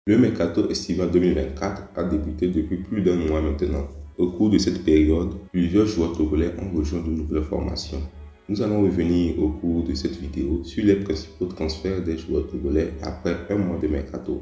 Le mercato estival 2024 a débuté depuis plus d'un mois maintenant. Au cours de cette période, plusieurs joueurs togolais ont rejoint de nouvelles formations. Nous allons revenir au cours de cette vidéo sur les principaux transferts des joueurs togolais après un mois de mercato.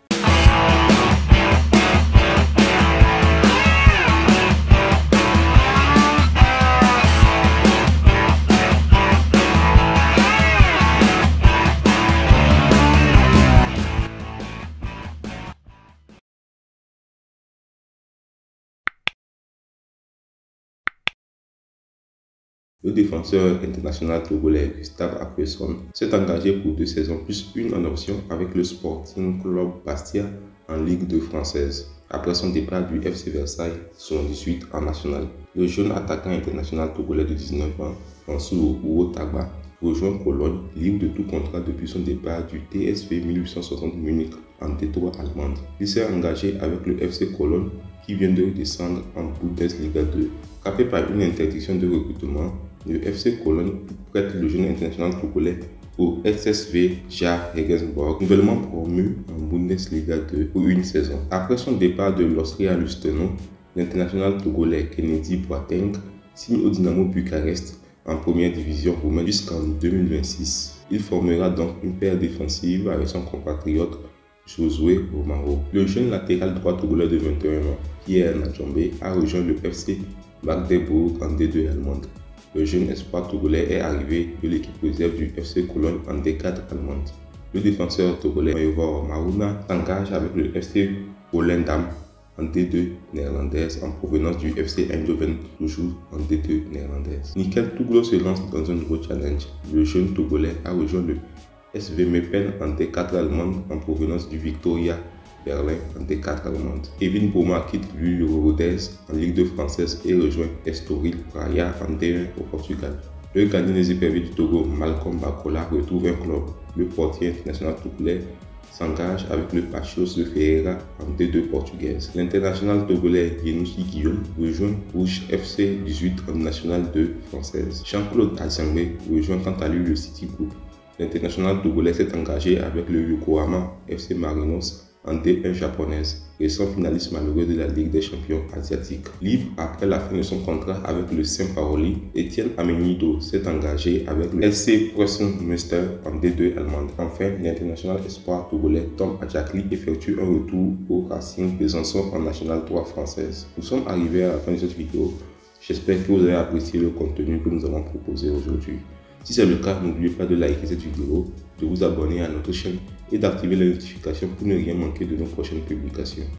Le défenseur international togolais Gustave Akwesson s'est engagé pour 2 saisons plus une en option avec le Sporting Club Bastia en Ligue 2 française. Après son départ du FC Versailles, son 18 en national, le jeune attaquant international togolais de 19 ans, Mansour Ouotagba, rejoint Cologne, libre de tout contrat depuis son départ du TSV 1860 Munich en Détroit allemande. Il s'est engagé avec le FC Cologne qui vient de descendre en Bundesliga 2. Frappé par une interdiction de recrutement, le FC Cologne prête le jeune international togolais au SSV Jar Regensburg, nouvellement promu en Bundesliga 2 pour une saison. Après son départ de l'Austria Lustenau, l'international togolais Kennedy Boateng signe au Dynamo Bucarest en première division roumaine jusqu'en 2026. Il formera donc une paire défensive avec son compatriote Josué Romero. Le jeune latéral droit togolais de 21 ans, Pierre Nadjombe, a rejoint le FC Magdebourg en D2 allemande. Le jeune espoir togolais est arrivé de l'équipe réserve du FC Cologne en D4 allemande. Le défenseur togolais Maïvor Marouna s'engage avec le FC Volendam en D2 néerlandaise en provenance du FC Eindhoven, toujours en D2 néerlandaise. Nickel Touglo se lance dans un nouveau challenge. Le jeune togolais a rejoint le SV Meppen en D4 allemande en provenance du Victoria Berlin en D4 allemande. Kevin Boma quitte lui le Rodez en Ligue 2 française et rejoint Estoril Praia en D1 au Portugal. Le gardien des éperviers du Togo, Malcolm Bakola, retrouve un club. Le portier international togolais s'engage avec le Paços de Ferreira en D2 portugaise. L'international togolais Yenouchi Guillaume rejoint Rouge FC 18 en National 2 française. Jean-Claude Azangbe rejoint quant à lui le City Group. L'international togolais s'est engagé avec le Yokohama FC Marinos en D1 japonaise, récent finaliste malheureux de la Ligue des champions asiatiques. Libre après la fin de son contrat avec le Saint-Paoli, Etienne Amenido s'est engagé avec le SC Preußen-Münster en D2 allemande. Enfin, l'international espoir togolais Tom Adjakli effectue un retour au Racing Besançon en National 3 française. Nous sommes arrivés à la fin de cette vidéo. J'espère que vous avez apprécié le contenu que nous avons proposé aujourd'hui. Si c'est le cas, n'oubliez pas de liker cette vidéo, de vous abonner à notre chaîne et d'activer les notifications pour ne rien manquer de nos prochaines publications.